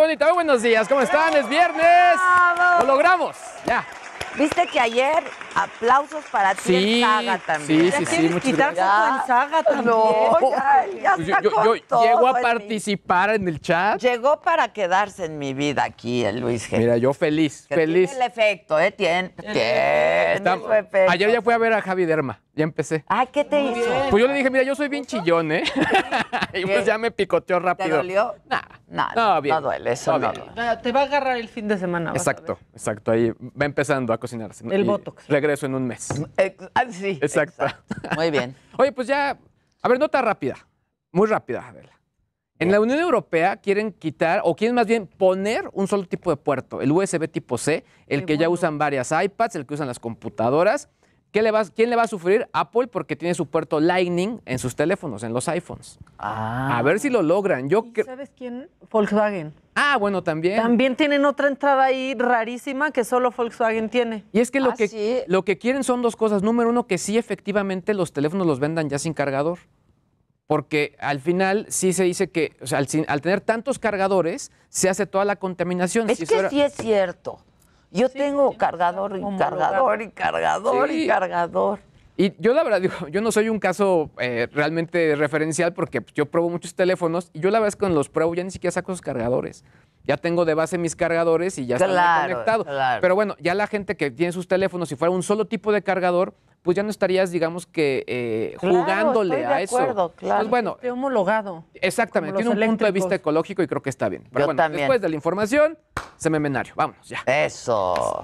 bonita, muy buenos días. ¿Cómo están? Es viernes. ¡Bravo! Lo logramos. Ya. ¿Viste que ayer aplausos para ti en Saga también? Sí, muchas quitar gracias. foto en Saga también. No, ya Pues está yo con todo llego a en mi- participar en el chat. Llegó para quedarse en mi vida aquí el Luis G. Mira, yo feliz, Que feliz. Tiene el efecto, ¿eh? Tiene Está- su efecto. Ayer ya fui a ver a Javi Derma. Ya empecé. Ay, ¿qué te hizo? Pues yo le dije, mira, yo soy bien chillón, ¿eh? Y pues ya me picoteó ¿Te rápido. dolió? No, bien. no duele, eso Todo no bien. duele. Te va a agarrar el fin de semana. vas a Exacto, exacto. Ahí va empezando a cocinarse. El Y Botox. Regreso en un mes. Sí, Exacto. Muy bien. Oye, pues ya, a ver, nota rápida, muy rápida, Adela. En la Unión Europea quieren quitar, o quieren más bien poner un solo tipo de puerto, el USB tipo C, el Qué que ya bueno. usan varias iPads, el que usan las computadoras. ¿Quién le va a sufrir? Apple, porque tiene su puerto Lightning en sus teléfonos, en los iPhones. A ver si lo logran. ver. ¿Y sabes quién? Volkswagen. Bueno, también. También tienen otra entrada ahí rarísima que solo Volkswagen tiene. Y es que ¿Sí? lo que quieren son dos cosas. Número uno, que sí, efectivamente, los teléfonos los vendan ya sin cargador. Porque al final sí se dice que, o sea, al tener tantos cargadores, se hace toda la contaminación. Es Si que eso era- sí es cierto. Yo tengo cargador y homologado. cargador y cargador Sí. y cargador. Y yo la verdad digo, yo no soy un caso realmente referencial porque yo pruebo muchos teléfonos y yo la verdad es que cuando los pruebo ya ni siquiera saco esos cargadores. Ya tengo de base mis cargadores y ya están Claro, conectados. claro. Pero bueno, ya la gente que tiene sus teléfonos, si fuera un solo tipo de cargador, pues ya no estarías, digamos que, Claro, jugándole estoy de a eso. acuerdo, claro. Pues bueno, Esté homologado. exactamente, Como tiene un los punto de vista eléctricos. ecológico y creo que está bien. Pero Yo bueno, también. después de la información, sememenario. Vámonos ya. Eso.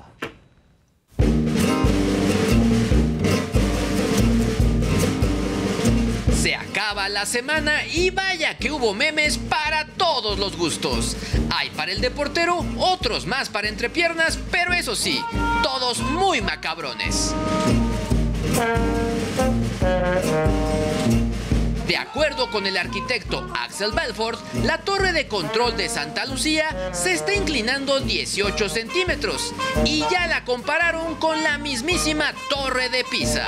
Se acaba la semana y vaya que hubo memes para todos los gustos. Hay para el deportero, otros más para entrepiernas, pero eso sí, todos muy macabrones. De acuerdo con el arquitecto Axel Belfort, la torre de control de Santa Lucía se está inclinando 18 centímetros y ya la compararon con la mismísima Torre de Pisa.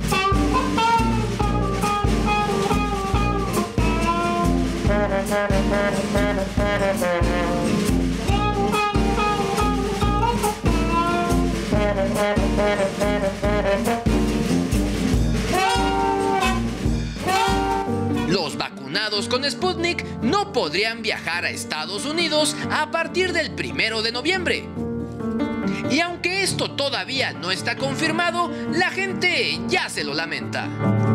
Los vacunados con Sputnik no podrían viajar a Estados Unidos a partir del 1 de noviembre. Y aunque esto todavía no está confirmado, la gente ya se lo lamenta.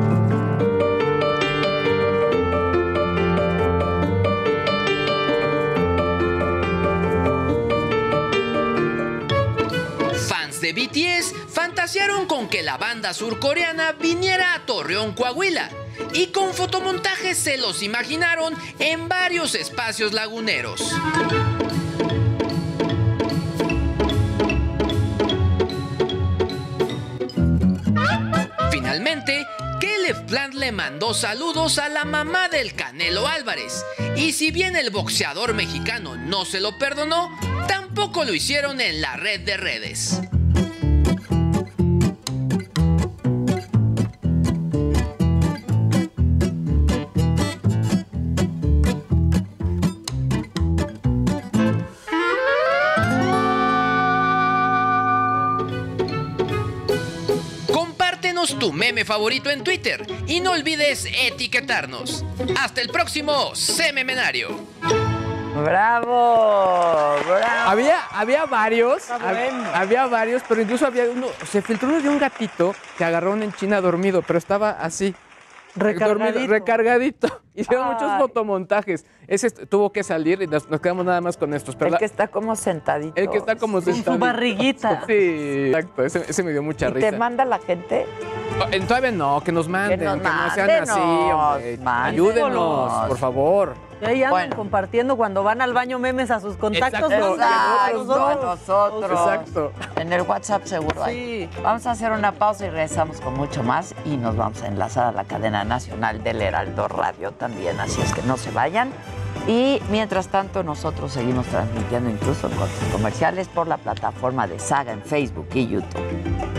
Fans de BTS fantasearon con que la banda surcoreana viniera a Torreón, Coahuila, y con fotomontajes se los imaginaron en varios espacios laguneros. Finalmente, Caleb Plant le mandó saludos a la mamá del Canelo Álvarez, y si bien el boxeador mexicano no se lo perdonó, tampoco lo hicieron en la red de redes. Compártenos tu meme favorito en Twitter y no olvides etiquetarnos. Hasta el próximo Sememenario. ¡Bravo! ¡Bravo! Había varios, bueno. había varios, pero incluso había uno, se filtró uno de un gatito que agarraron en China dormido, pero estaba así. Recargadito. Recargadito. Hicieron Ay. muchos fotomontajes. Ese tuvo que salir y nos quedamos nada más con estos. Pero El que está como sentadito. el que está como Con su sentadito. barriguita. Sí, exacto. Ese me dio mucha ¿Y risa. te manda la gente? Todavía no, que nos manden, que, nos no sean así, mándenos, hombre. mándenos. Ayúdenos, por favor. Y ahí andan Bueno. compartiendo cuando van al baño memes a sus contactos. Exacto. Exacto, nosotros. Exacto. En el WhatsApp seguro hay. Sí. Vamos a hacer una pausa y regresamos con mucho más y nos vamos a enlazar a la cadena nacional del Heraldo Radio también, así es que no se vayan. Y mientras tanto nosotros seguimos transmitiendo incluso en cortes comerciales por la plataforma de Saga en Facebook y YouTube.